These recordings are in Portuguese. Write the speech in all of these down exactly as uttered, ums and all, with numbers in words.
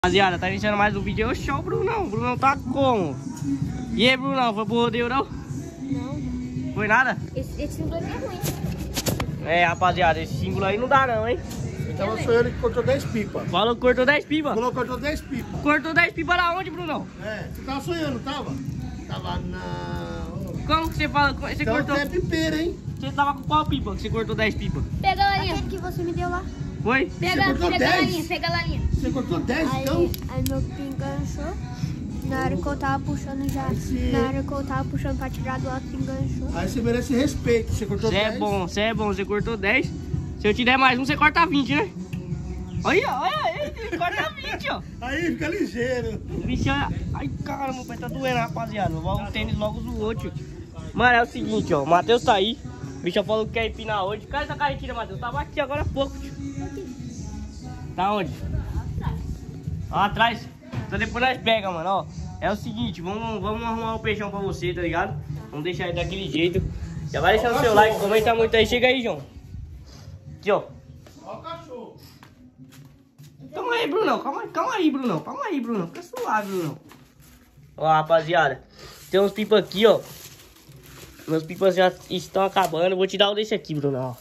Rapaziada, tá iniciando mais um vídeo. Oxe, o Brunão, o Brunão tá como? E aí, Brunão, foi pro rodeio não? Não. Foi nada? Esse, esse símbolo aqui é ruim. É, rapaziada, esse símbolo aí não dá não, hein? Então foi ele que cortou dez pipas. Falou que cortou dez pipas? Falou que cortou dez pipas. Cortou dez pipas da onde, Brunão? É, você tava sonhando, tava? Tava não. Como que você fala? Você Então cortou... é pipeira, hein? Você tava com qual pipa que você cortou dez pipas? Pega a lalinha. Aquele que você me deu lá. Foi? Pega, cortou pega a dez? lalinha, pega a lalinha. Você cortou dez, Aí, então? aí meu pin enganchou. Na hora que eu tava puxando já. Sim. Na hora que eu tava puxando pra tirar do alto, enganchou. Aí você merece respeito. Você cortou Você dez. é bom, você é bom, você cortou dez. Se eu te der mais um, você corta vinte, né? Olha, olha, ele corta vinte, ó. Aí fica ligeiro. Vixe, olha. Ai, caramba, meu pé tá doendo, rapaziada. Logo o tênis, logo o outro. Mano, é o seguinte, ó. O Matheus tá aí. O bicho falou que quer empinar hoje. Cadê essa carretilha, Matheus? Tava aqui agora há pouco, tio. Tá onde? Ó, atrás. Então depois nós pega, mano, ó. É o seguinte, vamos, vamos arrumar um peixão pra você, tá ligado? Vamos deixar ele daquele jeito. Já vai deixando o seu like, comenta muito aí. Chega aí, João. Aqui, ó. Ó o cachorro. Calma aí, Brunão. Calma, calma aí, Brunão. Calma aí, Brunão. Fica suave, Brunão. Ó, rapaziada. Tem uns pipas aqui, ó. Meus pipas já estão acabando. Vou te dar um desse aqui, Brunão.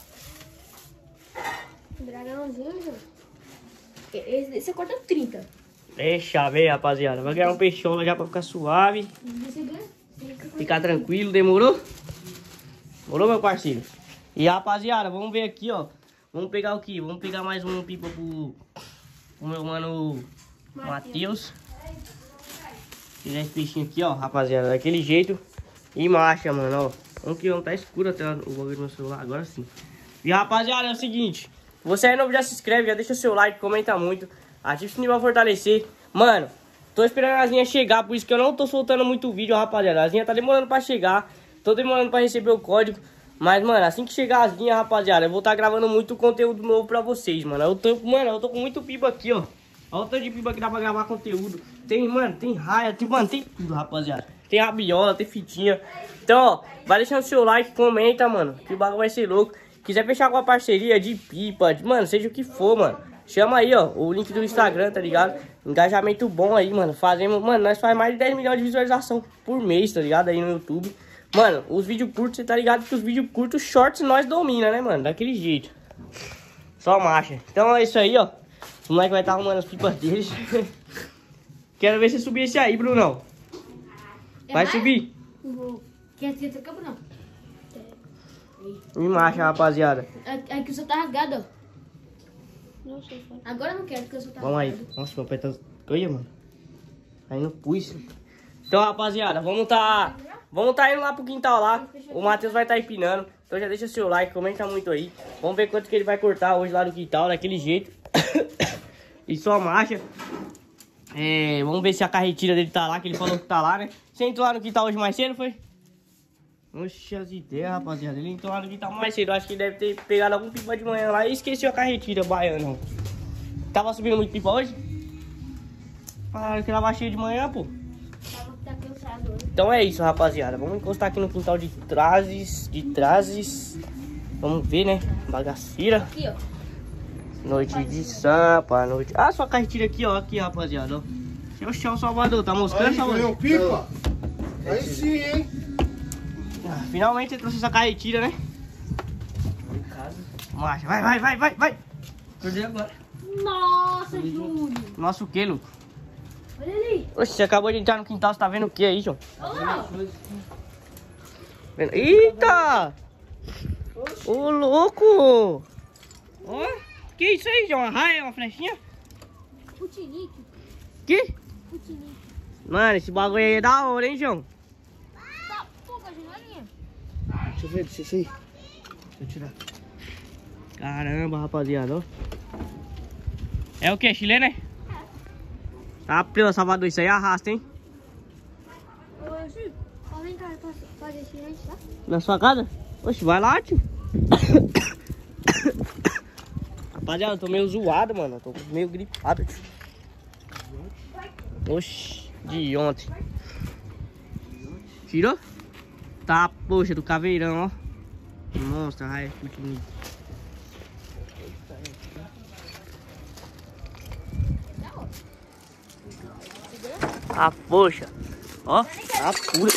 Dragãozinho, João. Esse, esse corta trinta. Deixa ver, rapaziada. Vai ganhar um peixão já pra ficar suave. Você ganha? Ficar tranquilo, demorou? Demorou, meu parceiro? E rapaziada, vamos ver aqui, ó. Vamos pegar o que? Vamos pegar mais um pipa pro, pro meu mano Matheus. Pegar esse peixinho aqui, ó, rapaziada, daquele jeito. E marcha, mano, ó. Vamos que não tá escuro até o bagulho do meu celular, agora sim. E rapaziada, é o seguinte. Você é novo, já se inscreve, já deixa o seu like, comenta muito. Ativa o sininho pra fortalecer. Mano, tô esperando a Asinha chegar, por isso que eu não tô soltando muito vídeo, rapaziada. A Asinha tá demorando pra chegar. Tô demorando pra receber o código. Mas, mano, assim que chegar a Asinha, rapaziada, eu vou estar tá gravando muito conteúdo novo pra vocês, mano. Eu tô, mano, eu tô com muito pipa aqui, ó. Olha o tanto de pipa que dá pra gravar conteúdo. Tem, mano, tem raia, tem, mano, tem tudo, rapaziada. Tem rabiola, tem fitinha. Então, ó, vai deixando o seu like, comenta, mano, que o bagulho vai ser louco. Quiser fechar com a parceria de pipa, de, mano, seja o que for, mano. Chama aí, ó, o link do Instagram, tá ligado? Engajamento bom aí, mano. Fazemos, mano, nós fazemos mais de dez milhões de visualização por mês, tá ligado? Aí no YouTube. Mano, os vídeos curtos, você tá ligado que os vídeos curtos, shorts, nós domina, né, mano? Daquele jeito. Só marcha. Então é isso aí, ó. O moleque vai estar tá arrumando as pipas deles. Quero ver você subir esse aí, Brunão. Vai subir. Quer que você não? E marcha, rapaziada. Aqui o seu tá rasgado, ó. Não sei foi. Agora eu não quero, porque o seu tá Vamos aí. rasgado. Nossa, meu pé tá... Olha, mano. Aí no pus. Então, rapaziada, vamos tá... Vamos tá indo lá pro quintal lá. O Matheus vai tá empinando. Então já deixa seu like, comenta muito aí. Vamos ver quanto que ele vai cortar hoje lá no quintal, daquele jeito. E só marcha. É, vamos ver se a carretilha dele tá lá, que ele falou que tá lá, né? Você entrou lá no quintal hoje mais cedo, foi? Oxe, as ideias, rapaziada. Ele entrou lá no quintal mais cedo. Acho que ele deve ter pegado algum pipa de manhã lá e esqueceu a carretilha baiana. Tava subindo muito pipa hoje? Falaram que tava cheio de manhã, pô. Tá cansado hoje. Então é isso, rapaziada. Vamos encostar aqui no quintal de trazes, de trazes. Vamos ver, né? Bagaceira. Aqui, ó. Noite de sampa, noite... Ah, sua carretilha aqui, ó. Aqui, rapaziada, ó. Seu chão, Salvador. Tá moscando, Aí, Salvador? ganhou pipa? Aí sim, hein? Ah, finalmente você trouxe essa carretilha, né? Marcha, vai, vai, vai, vai, vai. Perdi agora. Nossa, Júlio. Nossa, o que, Luco? Olha ali. Oxe, você acabou de entrar no quintal, você tá vendo o que aí, João? Olha lá. Vendo? Eita! Ô, louco! Ó, que isso aí, João? Uma raia, uma flechinha? Putinique. Que? Putinique. Mano, esse bagulho aí é da hora, hein, João? Tá, pouca janelinha. Deixa eu ver, deixa isso aí. Deixa eu tirar. Caramba, rapaziada, ó. É o que? Chileno, né? Tá, pela Salvador, isso aí arrasta, hein? Ô, Chico, ó, vem cá, eu posso fazer silêncio, tá? Na sua casa? Oxe, vai lá, tio. Rapaziada, eu tô meio zoado, mano. Eu tô meio gripado, tio. Oxe, de ontem. Tirou? Tá, poxa, do caveirão, ó. Monstro, raio, muito bonito. Ah, poxa. Ó, a pura.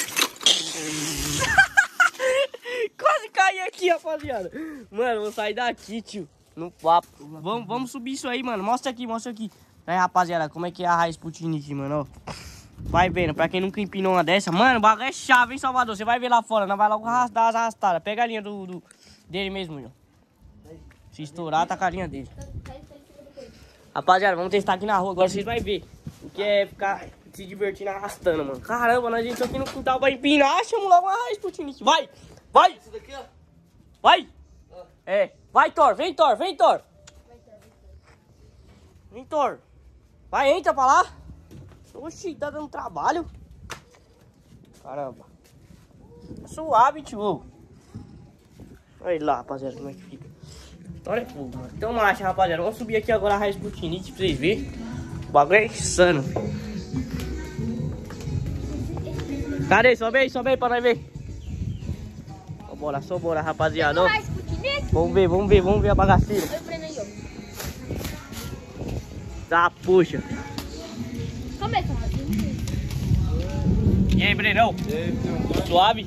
Quase caí aqui, rapaziada. Mano, vou sair daqui, tio. No papo. Vamos, vamos subir isso aí, mano. Mostra aqui, mostra aqui. Aí, rapaziada, como é que é a raiz Sputnik, mano, ó. Vai vendo, pra quem nunca empinou uma dessa. Mano, o bagulho é chave, hein, Salvador. Você vai ver lá fora, não vai logo dar as arrastadas. Pega a linha do, do, dele mesmo, João. Se estourar, tá com a linha dele. Rapaziada, vamos testar aqui na rua. Agora vocês vão ver o que é ficar se divertindo arrastando, mano. Caramba, nós entramos aqui no quintal pra empinar. Chama logo uma raiz Sputnik. Vai, vai. Esse daqui, ó. Vai. É, vai, Thor. Vem, Thor. Vem, Thor. Vem, Thor. Vai, entra pra lá. Oxi, tá dando trabalho. Caramba. Suave, tio. Olha lá, rapaziada, como é que fica. História é fogo, mano. Então, marcha, rapaziada. Vamos subir aqui agora a raiz Sputnik pra vocês verem. O bagulho é insano. Cadê? Sobe aí, sobe aí pra nós ver. Só bora, só bora, rapaziada. Ó. Vamos ver, vamos ver, vamos ver a bagaceira. Tá, puxa. Começa, E aí, Brenão? E aí, filho? Suave?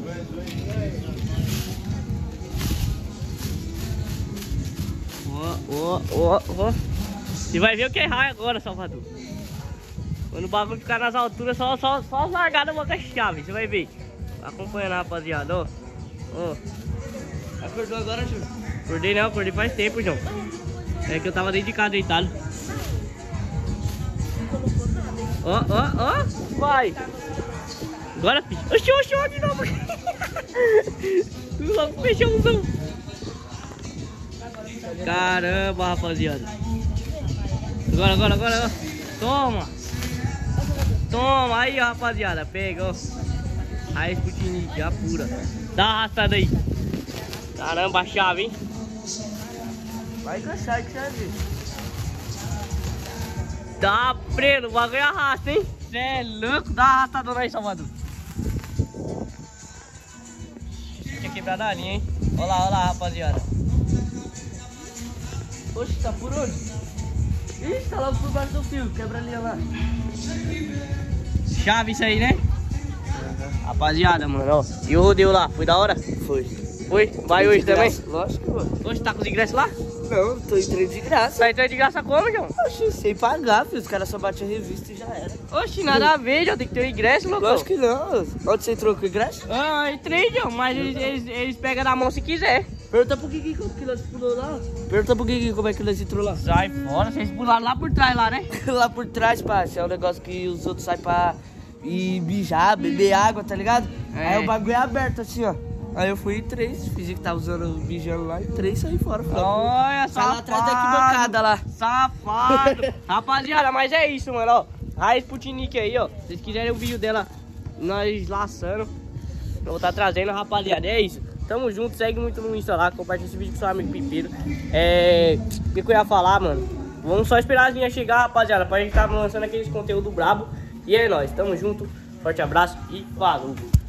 Ó, ó, ó, ó. Você vai ver o que é raio agora, Salvador. Quando o bagulho ficar nas alturas, só, só, só as largadas boca chave. Você vai ver. Acompanhando, rapaziada, ó. Ó. Acordou agora, Júlio? Acordei não, acordei faz tempo, João. É que eu tava dentro de casa deitado. Ó, ó, ó. Vai. Agora, filho. Oxi, oxi, oxi, de novo. Logo fechou o som. Caramba, rapaziada. Agora, agora, agora, ó. Toma. Toma aí, rapaziada. Pega, ó. Raiz Sputnik, a pura. Dá uma arrastada aí. Caramba, a chave, hein? Vai encaixar que você vai ver. Tá preso, o bagulho arrasta, hein? Cê é louco, dá uma arrastadona aí, Salvador. Tinha quebrado a linha, hein? Olha lá, olha lá, rapaziada. Oxe, tá por onde? Ih, tá logo por baixo do fio. Quebra a linha lá. Chave isso aí, né? Uhum. Rapaziada, mano, ó. E o rodeio lá, foi da hora? Foi. Foi? Vai hoje também? Lógico que foi. Hoje tá com os ingressos lá? Não, tô entrando de graça. Tá entrando de graça como, João? Oxi, sem pagar, filho. Os caras só batem a revista e já era. Oxi, nada a ver, João. Tem que ter o ingresso, louco. Lógico que não. Onde você entrou com o ingresso? Ah, entrei, João, mas eles, eles, eles pegam na mão se quiser. Pergunta pro Gui como que nós pulou lá. Pergunta pro Gui como é que nós entrou lá. Sai fora, vocês pularam lá por trás, lá, né? Lá por trás, parça, é um negócio que os outros saem pra ir mijar, beber água, tá ligado? É. Aí o bagulho é aberto assim, ó. Aí eu fui em três, fingi que tava usando mijando lá e três saí fora. Falei, Olha, sai lá safado. atrás da arquibancada lá. Safado. Rapaziada, mas é isso, mano, ó. Raiz Sputnik aí, ó. Se vocês quiserem o vídeo dela, nós laçando, eu vou estar trazendo, rapaziada. É isso. Tamo junto, segue muito no Insta lá, compartilha esse vídeo com seu amigo Pipeiro. É... O que eu ia falar, mano? Vamos só esperar as linhas chegar, rapaziada, pra gente estar lançando aqueles conteúdo brabo. E é nóis, tamo junto. Forte abraço e falou.